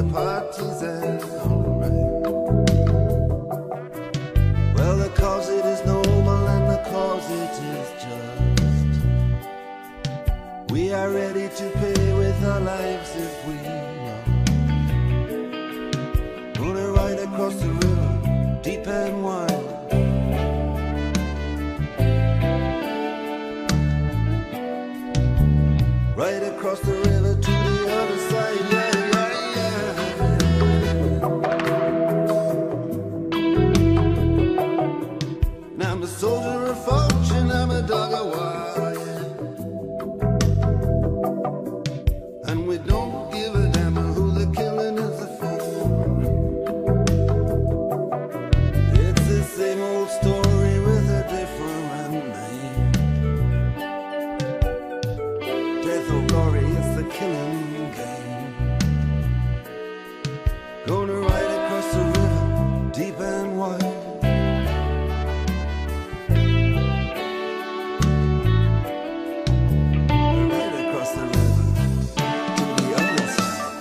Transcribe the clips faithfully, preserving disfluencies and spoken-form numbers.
the partisan. Alright. Well, the cause it is noble and the cause it is just. We are ready to pay with our lives if we are. Gonna ride across the river, deep and wide. Right across the river to the other side, yeah, yeah, yeah. Now I'm a soldier of fortune, I'm a dog of war, yeah. And we don't give a damn who the killing is a for. It's the same old story with a different name. Death or glory, it's the killing game. Gonna ride across the river, deep and wide. Right across the river, to the other side.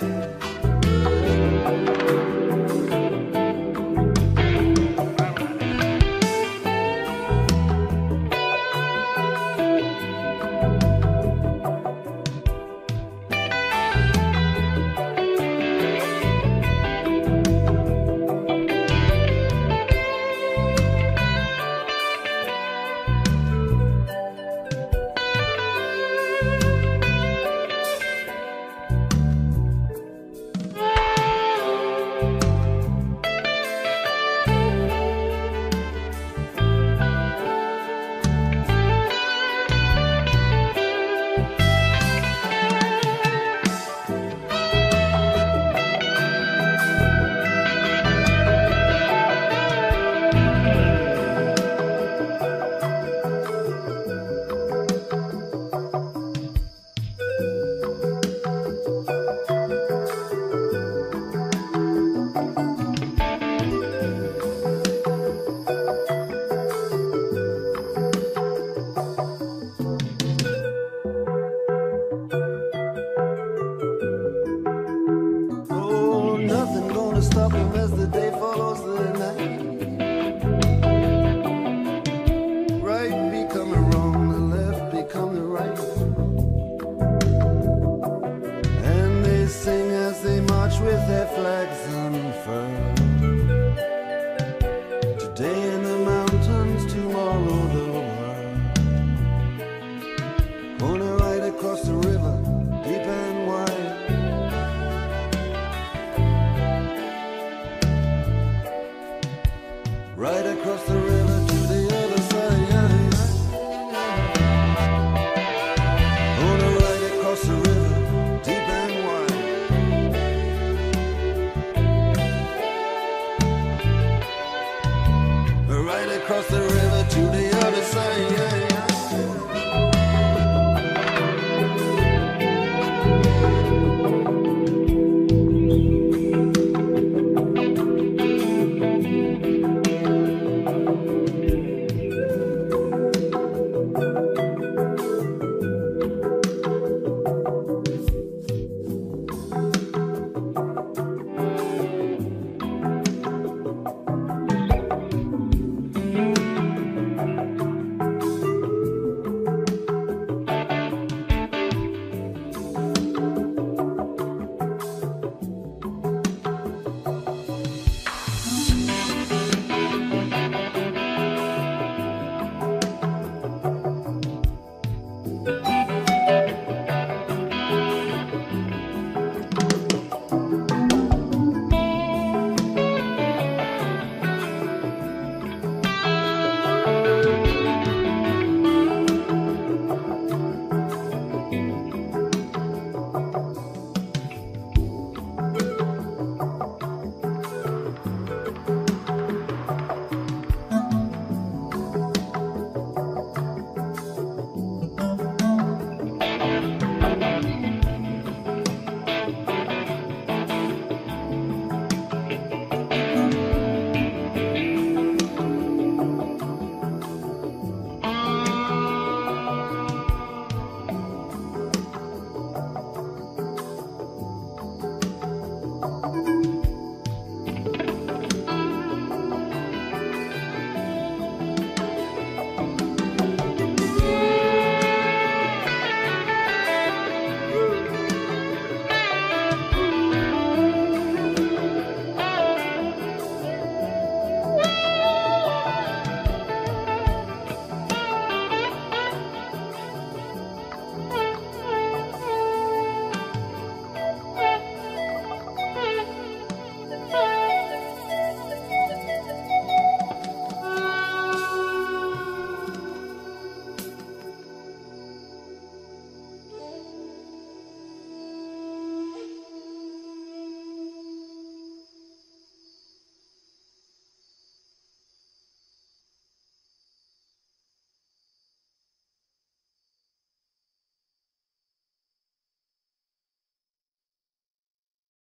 Nothing gonna stop him as the day follows the night. Right becoming wrong, the left become the right. And they sing as they march with their flags unfurled. Today in the mountains, tomorrow the world. Gonna ride across the river, deep and wide. Right across the river to the other side, yeah, yeah. Gonna ride across the river, deep and wide. Right across the river.